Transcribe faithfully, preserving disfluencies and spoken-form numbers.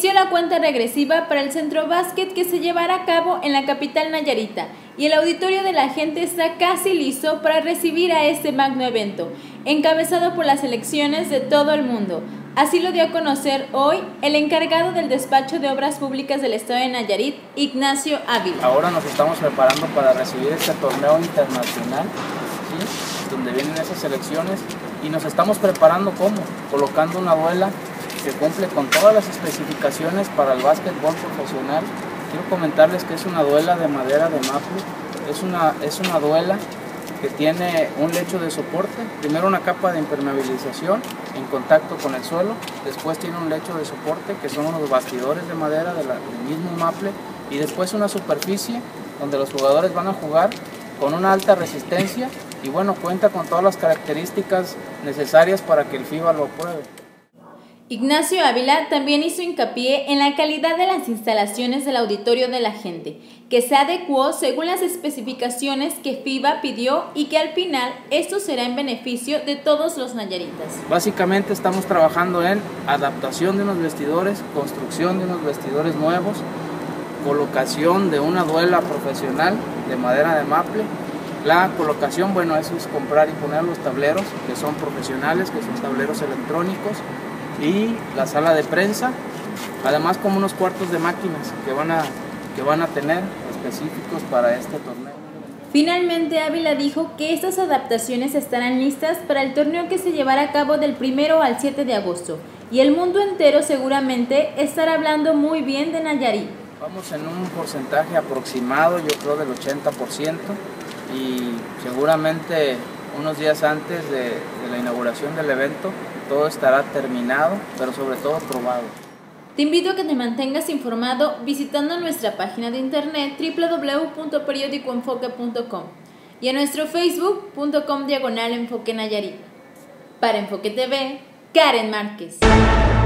inició la cuenta regresiva para el Centro Básquet que se llevará a cabo en la capital nayarita y el auditorio de la gente está casi listo para recibir a este magno evento, encabezado por las selecciones de todo el mundo. Así lo dio a conocer hoy el encargado del despacho de obras públicas del estado de Nayarit, Ignacio Ávila. Ahora nos estamos preparando para recibir este torneo internacional, ¿sí?, donde vienen esas selecciones, y nos estamos preparando ¿cómo? Colocando una duela que cumple con todas las especificaciones para el básquetbol profesional. Quiero comentarles que es una duela de madera de maple, es una, es una duela que tiene un lecho de soporte, primero una capa de impermeabilización en contacto con el suelo, después tiene un lecho de soporte que son los bastidores de madera de la, del mismo maple, y después una superficie donde los jugadores van a jugar con una alta resistencia y bueno, cuenta con todas las características necesarias para que el FIBA lo apruebe. Ignacio Ávila también hizo hincapié en la calidad de las instalaciones del auditorio de la gente, que se adecuó según las especificaciones que FIBA pidió y que al final esto será en beneficio de todos los nayaritas. Básicamente estamos trabajando en adaptación de unos vestidores, construcción de unos vestidores nuevos, colocación de una duela profesional de madera de maple. La colocación, bueno, eso es comprar y poner los tableros que son profesionales, que son tableros electrónicos, y la sala de prensa, además como unos cuartos de máquinas que van a, que van a tener específicos para este torneo. Finalmente, Ávila dijo que estas adaptaciones estarán listas para el torneo que se llevará a cabo del primero al siete de agosto, y el mundo entero seguramente estará hablando muy bien de Nayarit. Vamos en un porcentaje aproximado, yo creo del ochenta por ciento, y seguramente unos días antes de, de la inauguración del evento todo estará terminado, pero sobre todo probado. Te invito a que te mantengas informado visitando nuestra página de internet doble u doble u doble u punto periódico enfoque punto com y a nuestro facebook punto com diagonal enfoque nayarit. Para Enfoque T V, Karen Márquez.